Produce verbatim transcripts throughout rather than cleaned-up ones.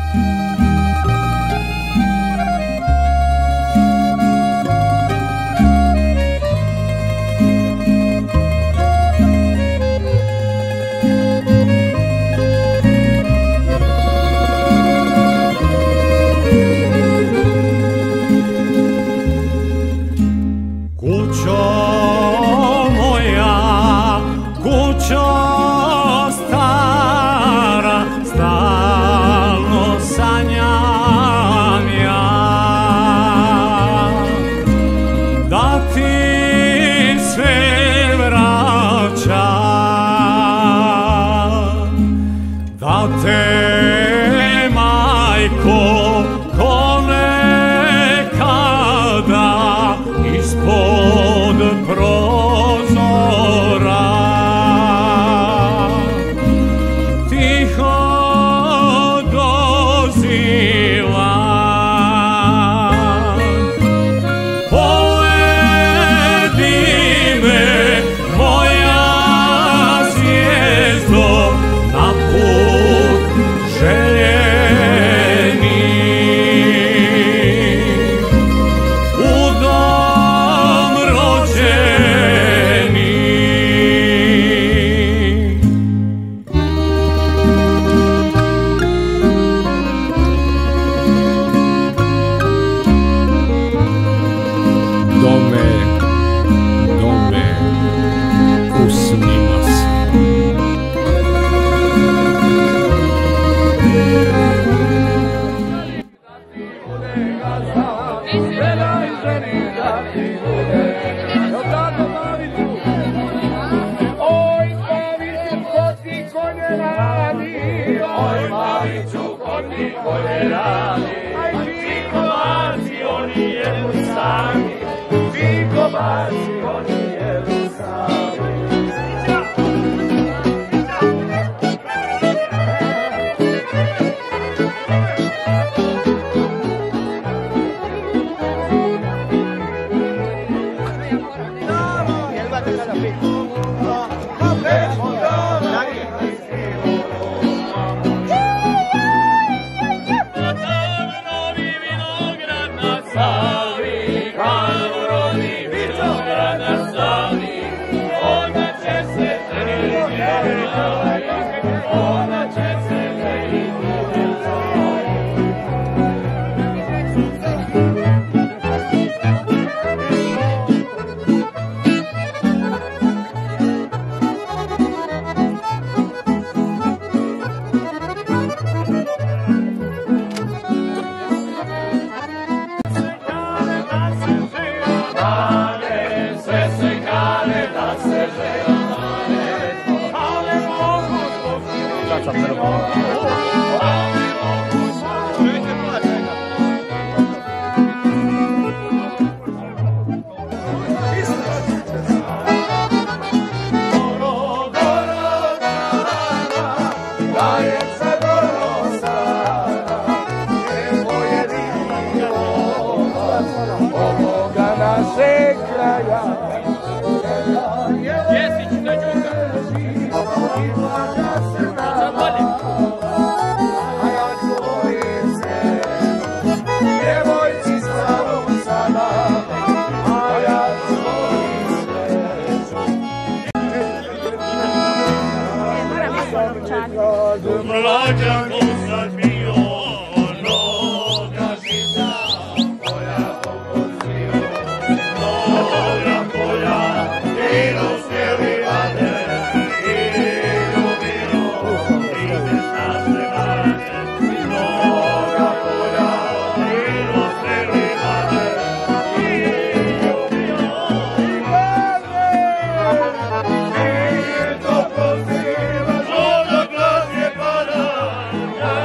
Yeah.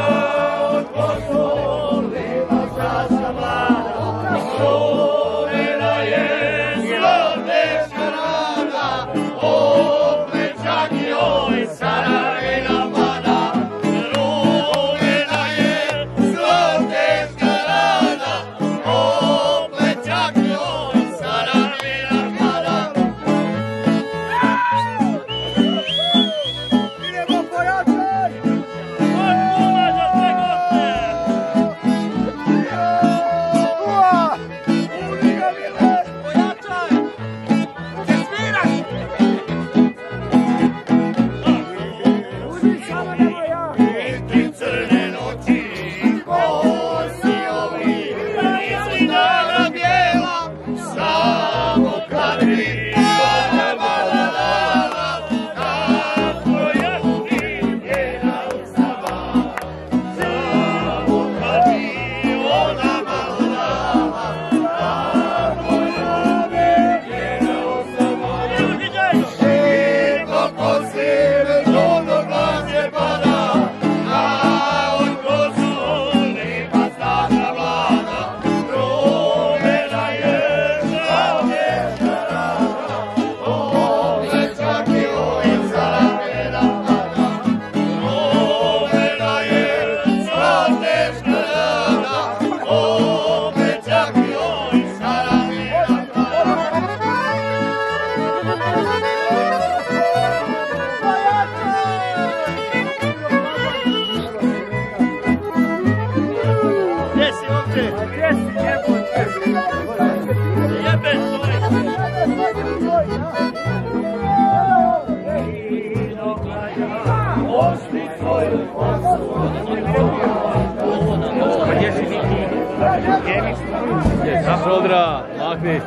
pošli tvoju kosu. Gdje si Niki? Gdje je Šodra? Makni.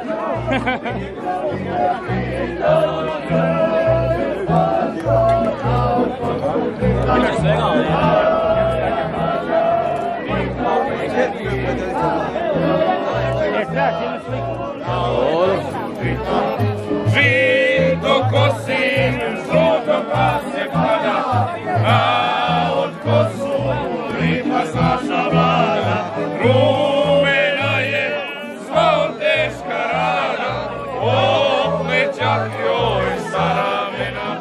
Žito kosim, žuto pa se pada, a od kosu lipa naša vlada. Rumena je sva teška rana, oplećak joj sa ramena.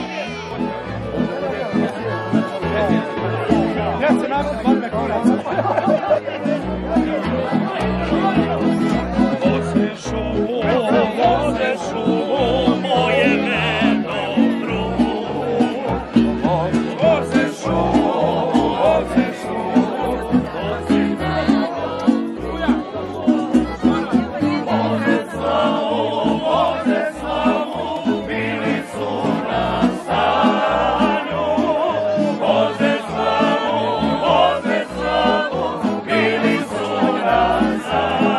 Ja se nakon padne kurac. Vozeš u, vozeš u moje veno drugu. Vozeš u, vozeš u, vozeš slavu, vozeš slavu, bili su na stanju. Vozeš slavu, vozeš slavu, bili su na stanju.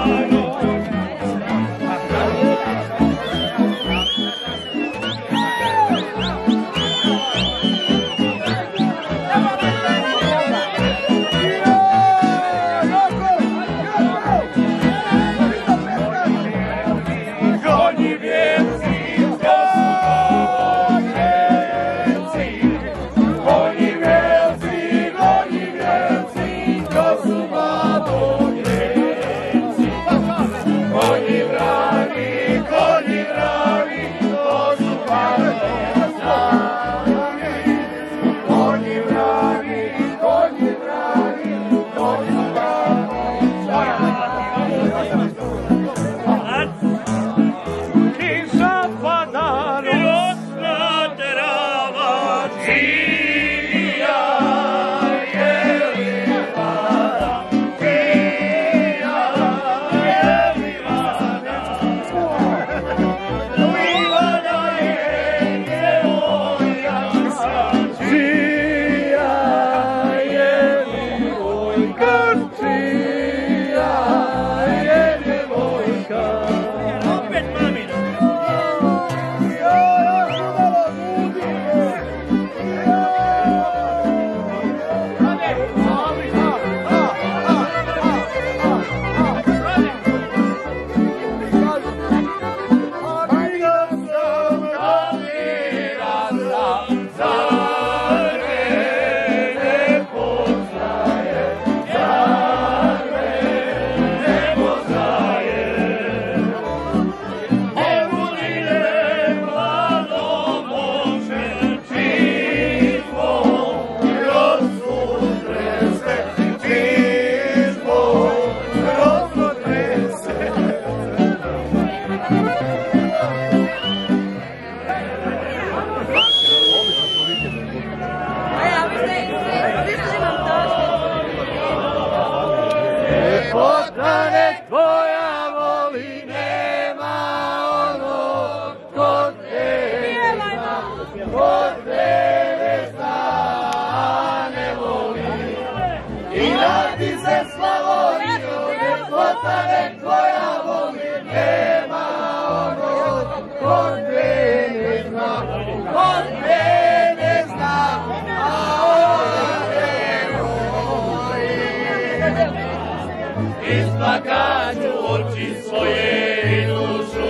Isplakaću oči svoje i dušu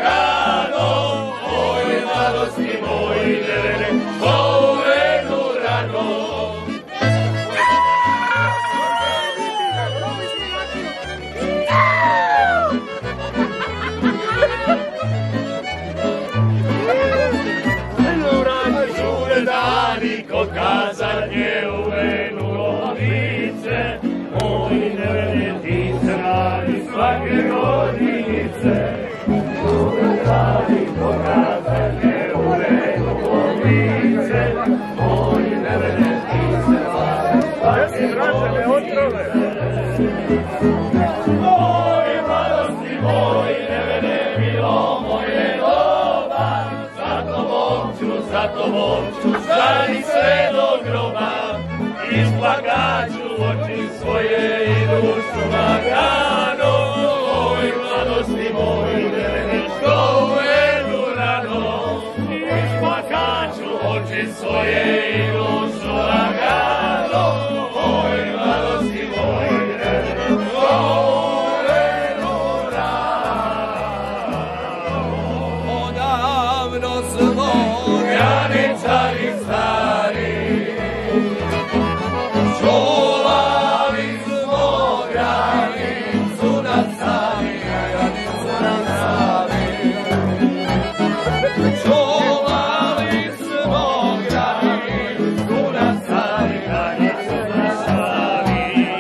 lagano, oj mladosti moji lelele, povenu rano. Žure dani kod kazanje u venu lovice, moji lelele ti se radi svake godinice. Žure dani kod kazanje u venu lovice, moji lelele ti se radi svake godinice. Moje mladosti, moji lelele, bilo moje doba, za tobom ću, za tobom novču, žali sve do groba, isplakaću oči svoje i dušu lagano. Oj, mladosti moj, neveničko uvedu rano, isplakaću oči svoje i dušu lagano. Oj, mladosti moj, neveničko uvedu rano. Odavno smo graničari stari, čuvali smo granicu na Savi, granicu na Savi. Čuvali smo granicu na Savi, granicu na Savi.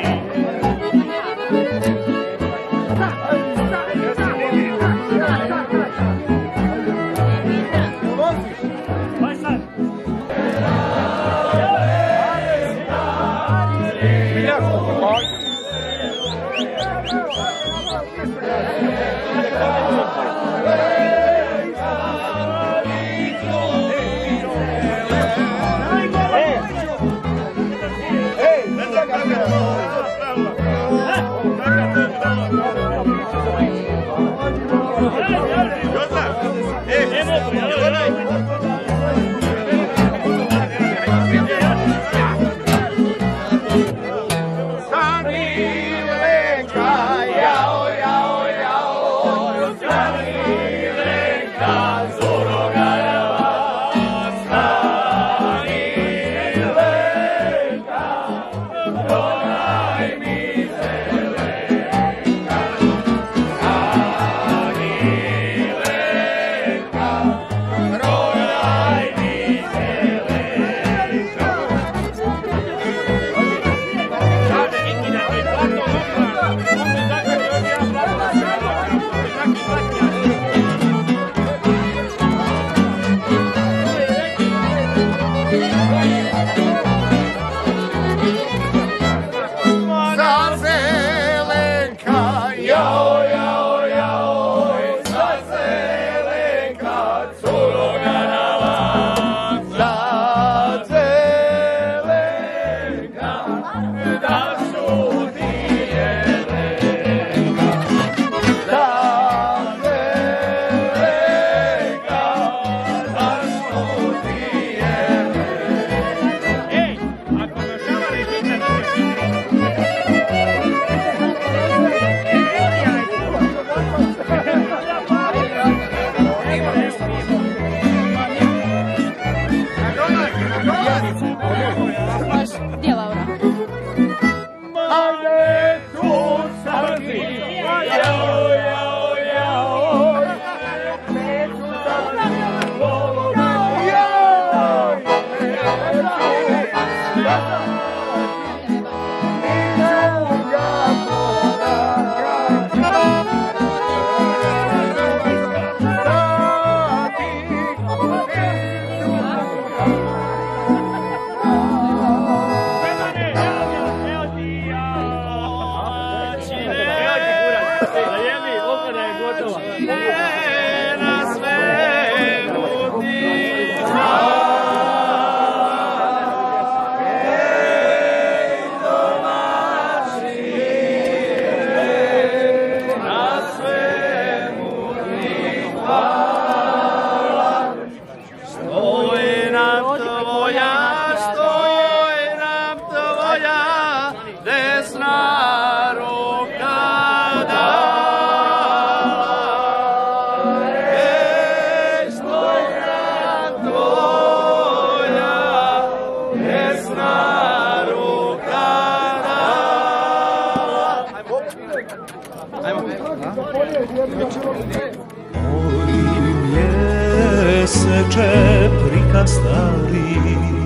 Mjeseče prikaz stari,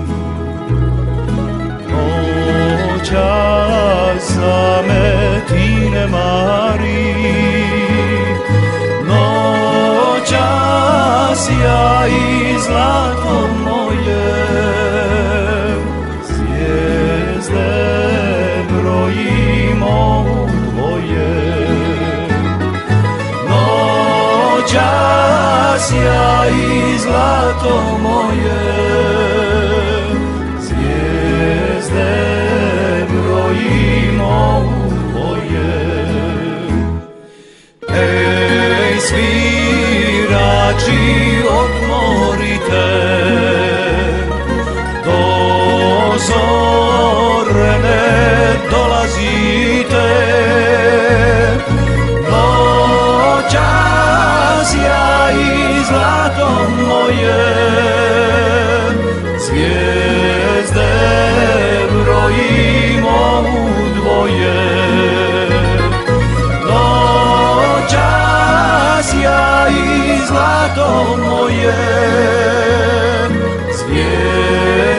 noćas za me ti ne mari, noćas ja i zlato moje, zvijezde brojimo dvoje. Noćas ja i zlato moje,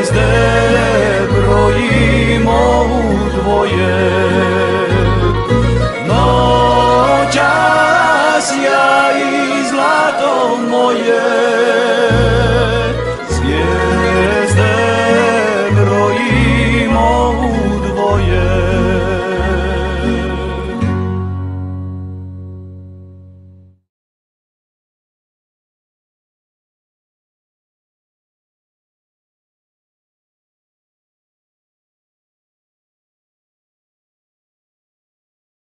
zvijezde brojimo u dvoje.